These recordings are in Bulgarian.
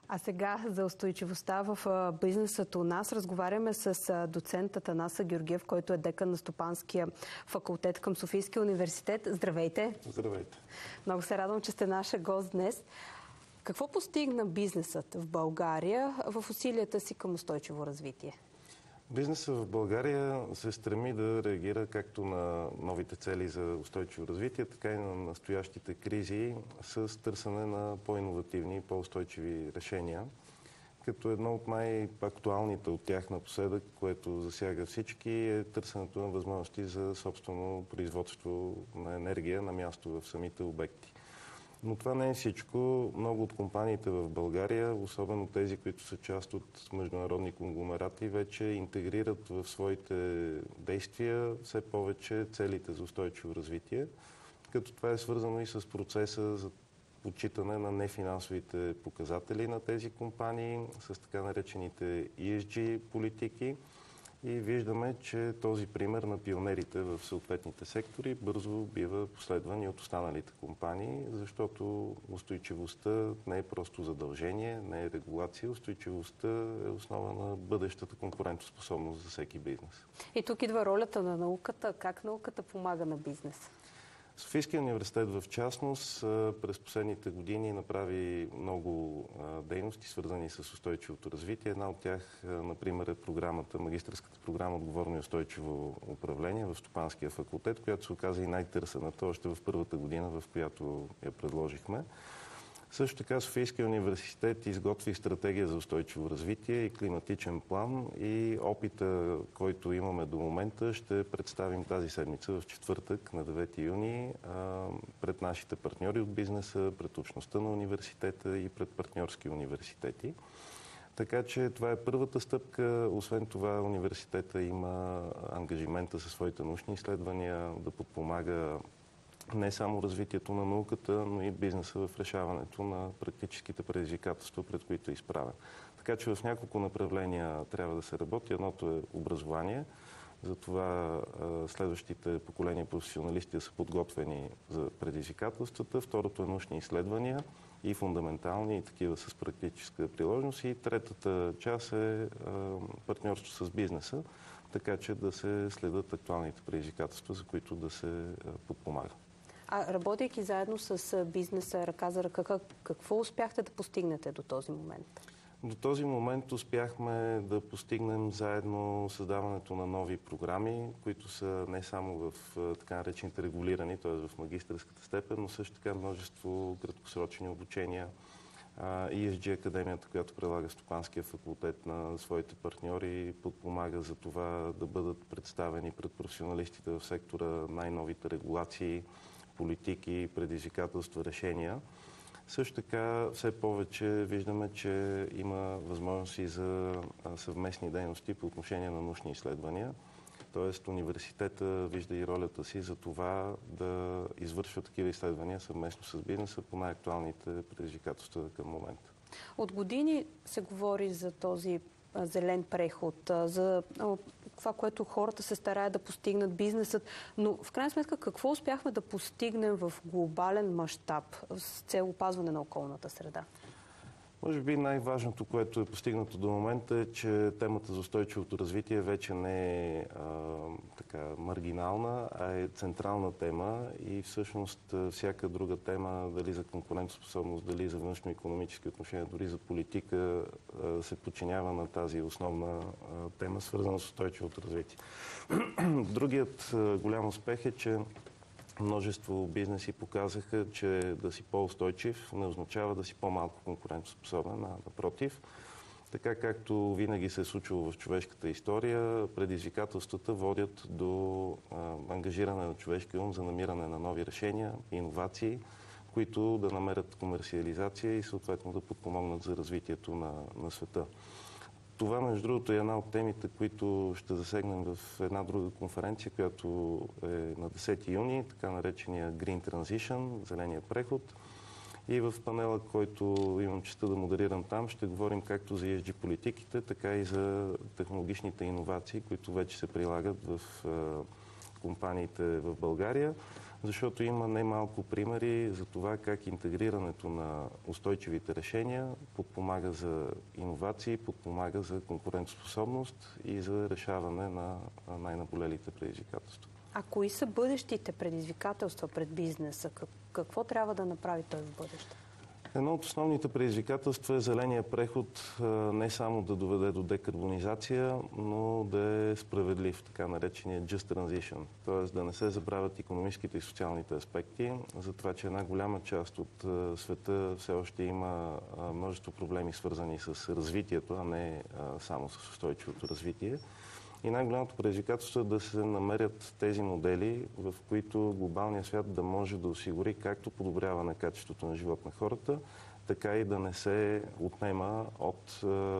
А сега за устойчивостта в бизнесът у нас разговаряме с доцент Атанас Георгиев, който е декан на Стопанския факултет към Софийския университет. Здравейте! Здравейте! Много се радвам, че сте нашия гост днес. Какво постигна бизнесът в България в усилията си към устойчиво развитие? Бизнесът в България се стреми да реагира както на новите цели за устойчиво развитие, така и на настоящите кризи с търсене на по-инновативни и по-устойчиви решения. Като едно от най-актуалните от тях напоследък, което засяга всички, е търсенето на възможности за собствено производство на енергия на място в самите обекти. Но това не е всичко. Много от компаниите в България, особено тези, които са част от международни конгломерати, вече интегрират в своите действия все повече целите за устойчиво развитие, като това е свързано и с процеса за отчитане на нефинансовите показатели на тези компании, с така наречените ESG политики. И виждаме, че този пример на пионерите в съответните сектори бързо бива последван и от останалите компании, защото устойчивостта не е просто задължение, не е регулация. Устойчивостта е основа на бъдещата конкурентоспособност за всеки бизнес. И тук идва ролята на науката. Как науката помага на бизнеса? Софийския университет в частност през последните години направи много дейности, свързани с устойчивото развитие. Една от тях, например, е магистърската програма Отговорно и устойчиво управление в Стопанския факултет, която се оказа и най-търсената още в първата година, в която я предложихме. Също така Софийския университет изготви стратегия за устойчиво развитие и климатичен план и опита, който имаме до момента, ще представим тази седмица в четвъртък на 9 юни пред нашите партньори от бизнеса, пред общността на университета и пред партньорски университети. Така че това е първата стъпка. Освен това, университета има ангажимента със своите научни изследвания да подпомага не само развитието на науката, но и бизнеса в решаването на практическите предизвикателства, пред които е изправен. Така че в няколко направления трябва да се работи. Едното е образование. Затова следващите поколения професионалисти са подготвени за предизвикателствата. Второто е научни изследвания и фундаментални, и такива с практическа приложност. И третата част е партньорство с бизнеса, така че да се следят актуалните предизвикателства, за които да се подпомага. А работейки заедно с бизнеса, ръка за ръка, какво успяхте да постигнете до този момент? До този момент успяхме да постигнем заедно създаването на нови програми, които са не само в така наречените регулирани, т.е. в магистърската степен, но също така множество краткосрочни обучения. ESG Академията, която прилага Стопанския факултет на своите партньори, подпомага за това да бъдат представени пред професионалистите в сектора най-новите регулации, политики, предизвикателства, решения. Също така все повече виждаме, че има възможности за съвместни дейности по отношение на научни изследвания. Тоест университета вижда и ролята си за това да извършва такива изследвания съвместно с бизнеса по най-актуалните предизвикателства към момента. От години се говори за този зелен преход, за това, което хората се стараят да постигнат, бизнесът, но в крайна сметка какво успяхме да постигнем в глобален мащаб с цел опазване на околната среда? Може би най-важното, което е постигнато до момента е, че темата за устойчивото развитие вече не е така маргинална, а е централна тема и всъщност всяка друга тема, дали за конкурентоспособност, дали за външно-икономически отношения, дори за политика, се подчинява на тази основна тема, свързана с устойчивото развитие. Другият голям успех е, че множество бизнеси показаха, че да си по-устойчив не означава да си по-малко конкурентоспособен, а напротив. Така както винаги се е случило в човешката история, предизвикателствата водят до ангажиране на човешкия ум за намиране на нови решения, иновации, които да намерят комерциализация и съответно да подпомогнат за развитието на света. Това, между другото, е една от темите, които ще засегнем в една друга конференция, която е на 10 юни, така наречения Green Transition, зеления преход. И в панела, който имам честта да модерирам там, ще говорим както за ESG политиките, така и за технологичните иновации, които вече се прилагат в компаниите в България. защото има немалко примери за това как интегрирането на устойчивите решения подпомага за иновации, подпомага за конкурентоспособност и за решаване на най-наболелите предизвикателства. А кои са бъдещите предизвикателства пред бизнеса? Какво трябва да направи той в бъдеще? Едно от основните предизвикателства е зеления преход не само да доведе до декарбонизация, но да е справедлив, така наречения just transition. Т.е. да не се забравят икономическите и социалните аспекти, за това, че една голяма част от света все още има множество проблеми, свързани с развитието, а не само с устойчивото развитие. И най-голямото предизвикателство е да се намерят тези модели, в които глобалният свят да може да осигури както подобряване на качеството на живот на хората, така и да не се отнема от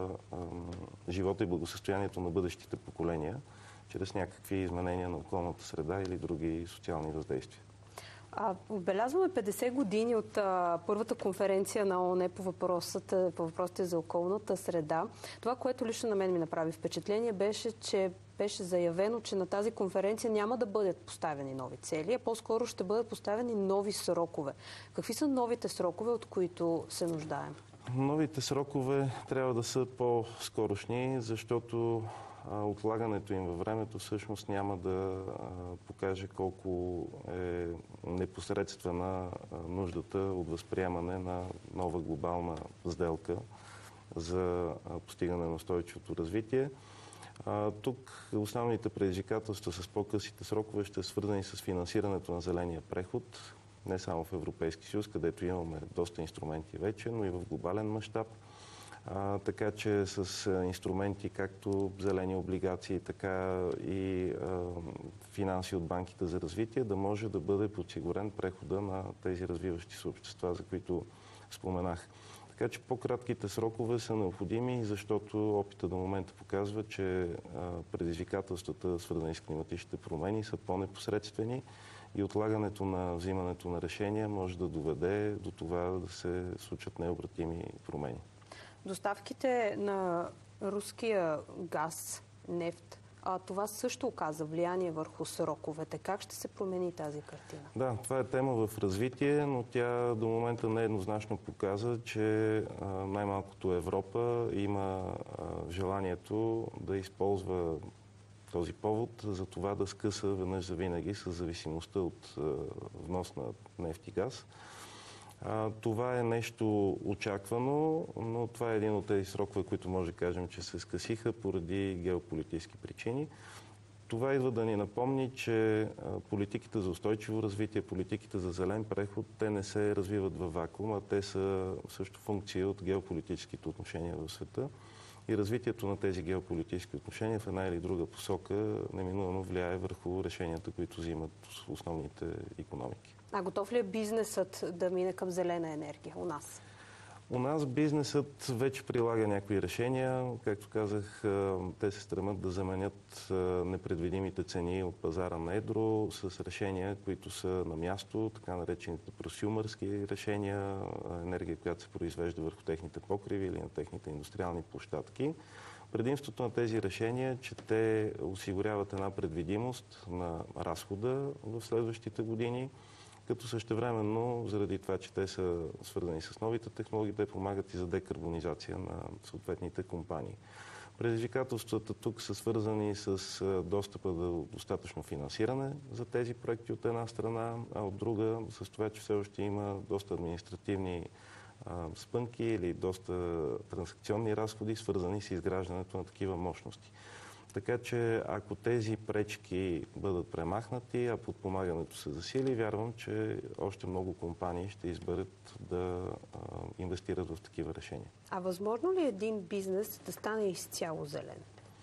живота и благосъстоянието на бъдещите поколения, чрез някакви изменения на околната среда или други социални въздействия. Отбелязваме 50 години от първата конференция на ООН по въпросите за околната среда. Това, което лично на мен ми направи впечатление, беше заявено, че на тази конференция няма да бъдат поставени нови цели, а по-скоро ще бъдат поставени нови срокове. Какви са новите срокове, от които се нуждаем? Новите срокове трябва да са по-скорошни, защото отлагането им във времето всъщност няма да покаже колко е непосредствена нуждата от възприемане на нова глобална сделка за постигане на устойчивото развитие. Тук основните предизвикателства с по-късите срокове ще са свързани с финансирането на зеления преход, не само в Европейски съюз, където имаме доста инструменти вече, но и в глобален мащаб. Така че с инструменти както зелени облигации, така и финанси от банките за развитие да може да бъде подсигурен прехода на тези развиващи се общества, за които споменах. Така че по-кратките срокове са необходими, защото опита до момента показва, че предизвикателствата, свързани с климатичните промени, са по-непосредствени и отлагането на взимането на решения може да доведе до това да се случат необратими промени. Доставките на руския газ, нефт, това също оказа влияние върху сроковете. Как ще се промени тази картина? Да, това е тема в развитие, но тя до момента нееднозначно показа, че най-малкото Европа има желанието да използва този повод за това да скъса веднъж завинаги с зависимостта от внос на нефт и газ. Това е нещо очаквано, но това е един от тези срокове, които може да кажем, че се скъсиха поради геополитически причини. Това идва да ни напомни, че политиките за устойчиво развитие, политиките за зелен преход, те не се развиват във вакуум, а те са също функция от геополитическите отношения в света. И развитието на тези геополитически отношения в една или друга посока неминуемо влияе върху решенията, които взимат основните икономики. Готов ли е бизнесът да мине към зелена енергия у нас? У нас бизнесът вече прилага някои решения. Както казах, те се стремят да заменят непредвидимите цени от пазара на едро с решения, които са на място, така наречените просюмърски решения, енергия, която се произвежда върху техните покриви или на техните индустриални площадки. Предимството на тези решения е, че те осигуряват една предвидимост на разхода в следващите години, като същевременно, заради това, че те са свързани с новите технологии, те помагат и за декарбонизация на съответните компании. Предизвикателствата тук са свързани с достъпа до достатъчно финансиране за тези проекти от една страна, а от друга с това, че все още има доста административни спънки или доста транзакционни разходи, свързани с изграждането на такива мощности. Така че ако тези пречки бъдат премахнати, а подпомагането се засили, вярвам, че още много компании ще изберат да инвестират в такива решения. А възможно ли един бизнес да стане изцяло зелен?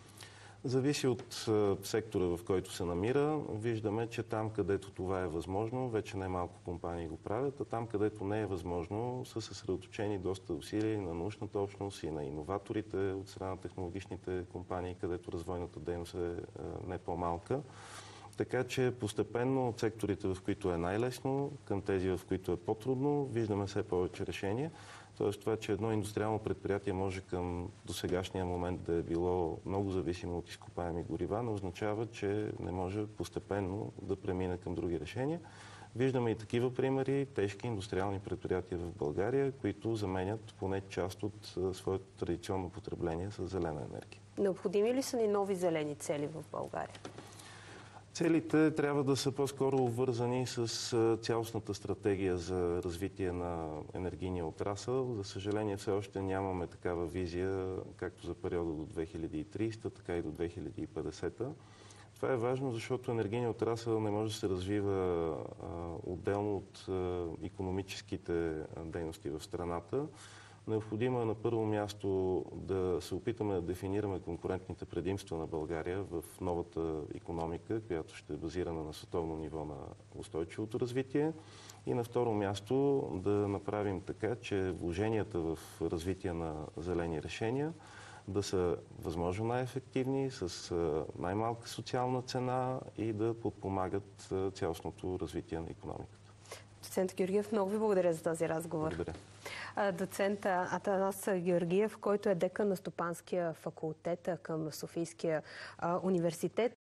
Зависи от сектора, в който се намира. Виждаме, че там, където това е възможно, вече най-малко компании го правят, а там, където не е възможно, са съсредоточени доста усилия на научната общност и на иноваторите от страна на технологичните компании, където развойната дейност е не по-малка. Така че постепенно от секторите, в които е най-лесно, към тези, в които е по-трудно, виждаме все повече решения. Тоест това, че едно индустриално предприятие може към досегашния момент да е било много зависимо от изкопаеми горива, не означава, че не може постепенно да премине към други решения. Виждаме и такива примери, тежки индустриални предприятия в България, които заменят поне част от своето традиционно потребление с зелена енергия. Необходими ли са ни нови зелени цели в България? Целите трябва да са по-скоро обвързани с цялостната стратегия за развитие на енергийния отрасъл. За съжаление, все още нямаме такава визия, както за периода до 2300, така и до 2050. Това е важно, защото енергийният отрасъл не може да се развива отделно от икономическите дейности в страната. Необходимо е на първо място да се опитаме да дефинираме конкурентните предимства на България в новата икономика, която ще е базирана на световно ниво на устойчивото развитие. И на второ място да направим така, че вложенията в развитие на зелени решения да са възможно най-ефективни, с най-малка социална цена и да подпомагат цялостното развитие на икономиката. Доцент Георгиев, много ви благодаря за този разговор. Благодаря. Доцент Атанас Георгиев, който е декан на Стопанския факултет към Софийския университет.